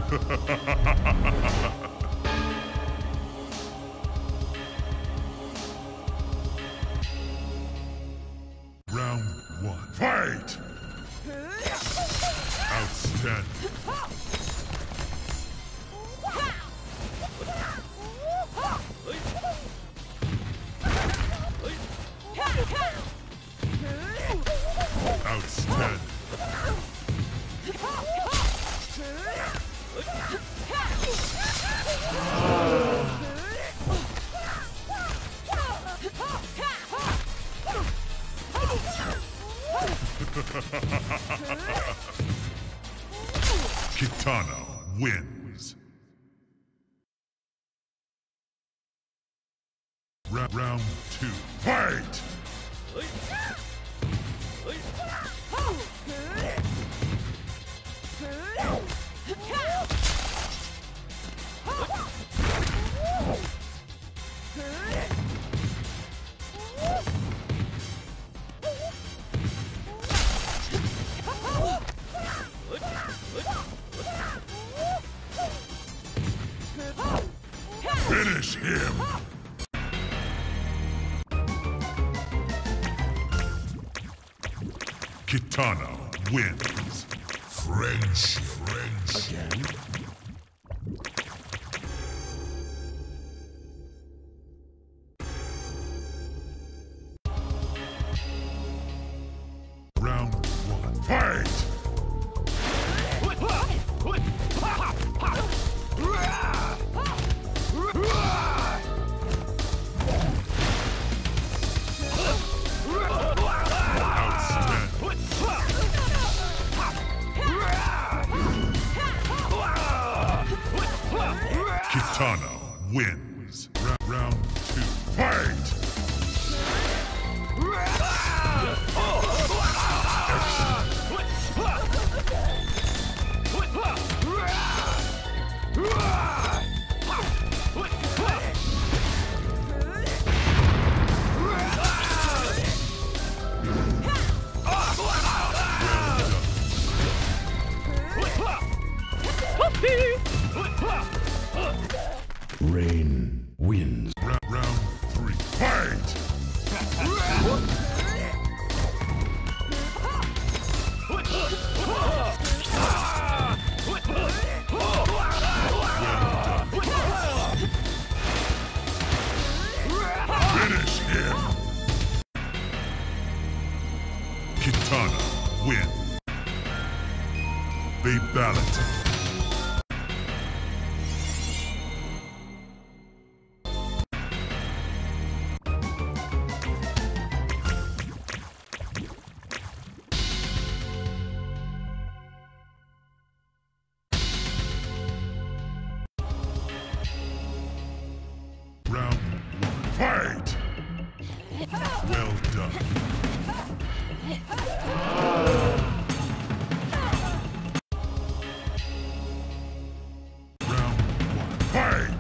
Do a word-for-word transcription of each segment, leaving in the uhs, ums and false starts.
Round one. Fight! Outstanding. Outstanding. Kitana wins. Ra round two. Fight! Finish him! Kitana wins. Friendship. Friendship. Again? Round one. Fight! Kitana wins. Ra round two. Fight! Rain wins. Ra round three. Fight! Finish him! Kitana wins. They balance. Round one. Fight! Well done. Round one. Fight!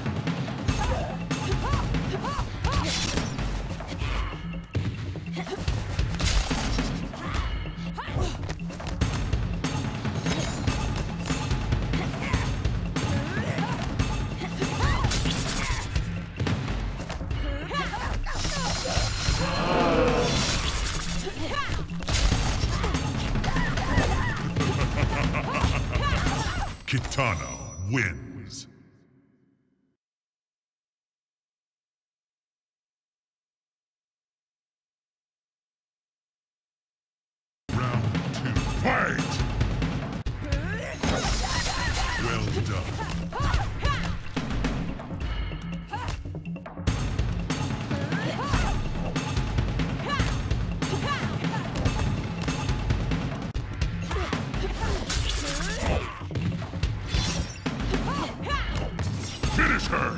Kitana wins. Round two. Fight! Well done. Finish her!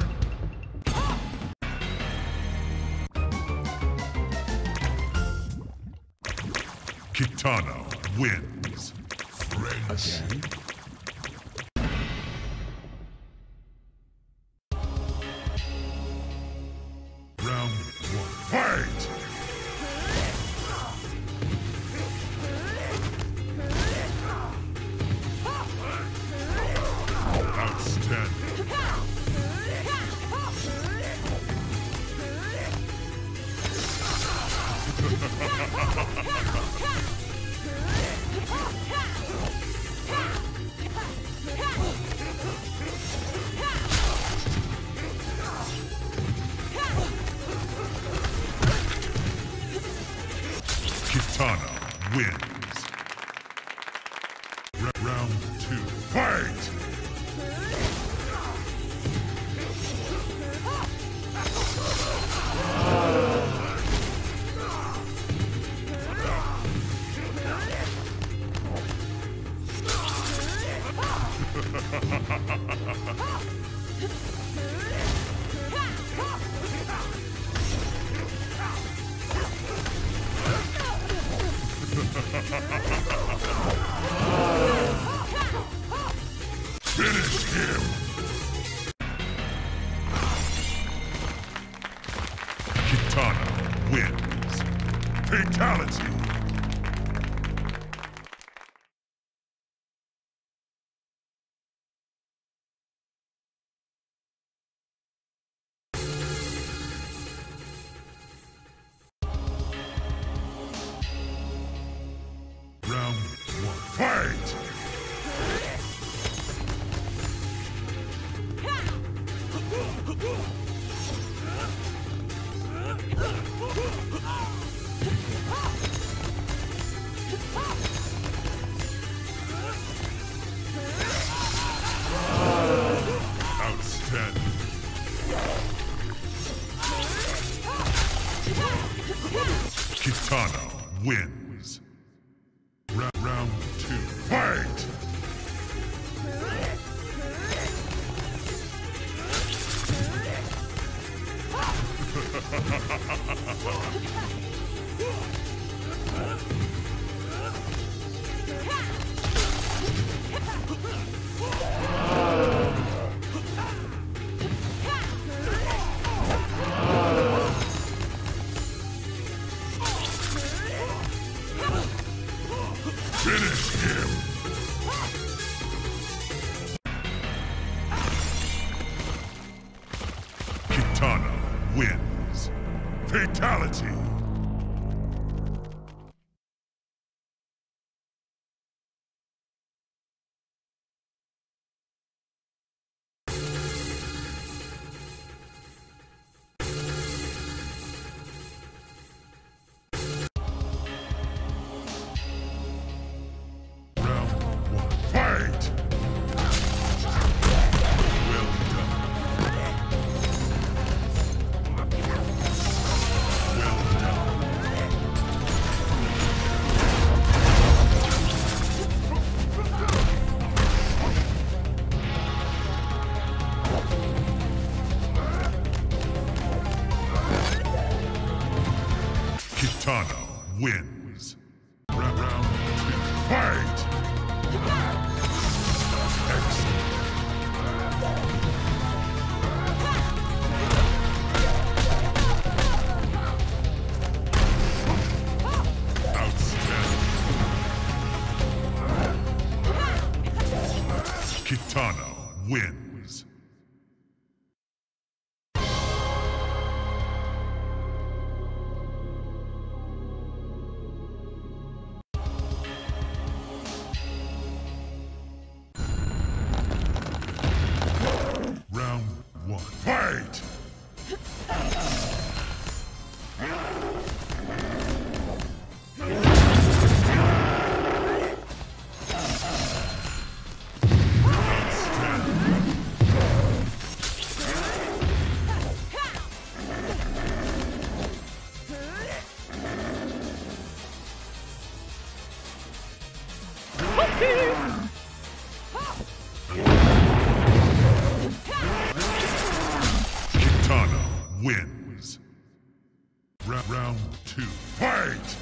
Kitana wins. Friends. Again? Round one. Fight! Kitana wins. R round two. Fight! Finish him! Kitana wins. Fatality! Round one. Fight! Outstanding. Kitana wins. Ra round two. Fight! Finish him! Kitana wins. Fatality! Fight! Well done. Well done. Kitana wins. Ra round two. Fight! Kitana wins. Round one. Fight! Kitana wins. Ra round two. Fight!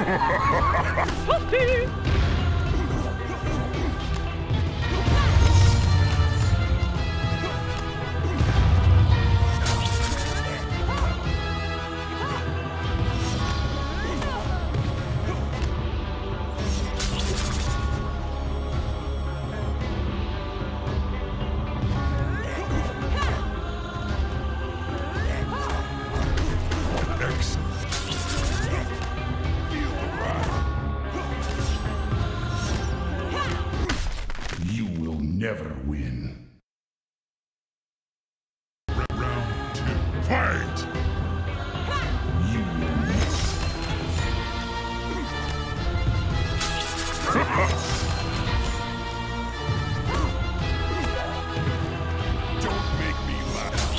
You will never win. Round two, fight! You will miss. Don't make me laugh.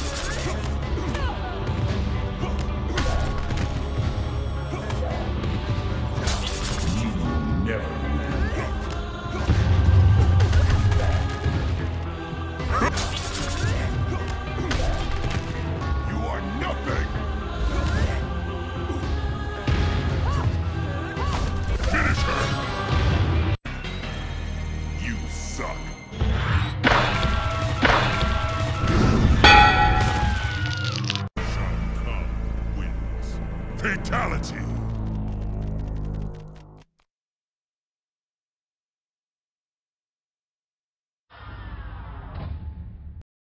You will never win. You are nothing! Finish her! You suck. Shao Kahn wins. Fatality!